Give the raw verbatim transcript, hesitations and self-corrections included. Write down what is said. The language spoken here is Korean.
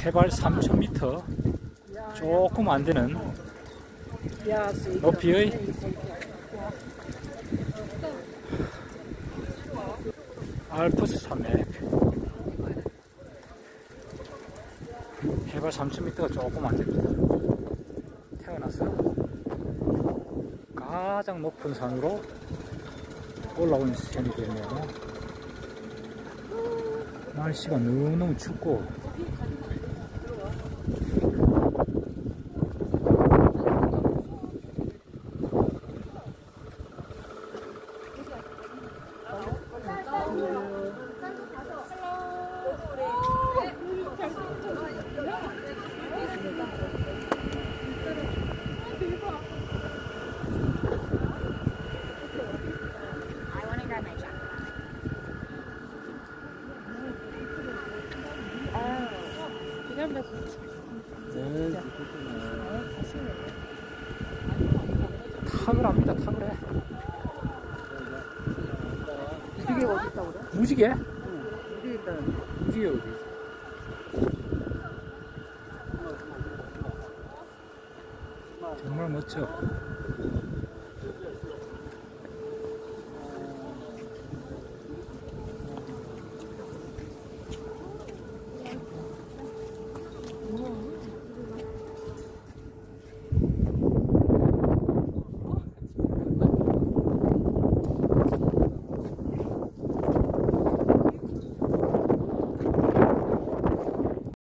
해발 삼천 미터 조금 안 되는 높이의 알프스 산맥. 해발 삼천 미터가 조금 안 됩니다. 태어나서 가장 높은 산으로 올라온 셈이 되네요. 날씨가 너무너무 춥고 탁을 합니다. 탁을 해. 무지개 어디 있다고 그래? 무지개? 응. 무지개 있다는. 무지개 어디 있어? 정말 멋져.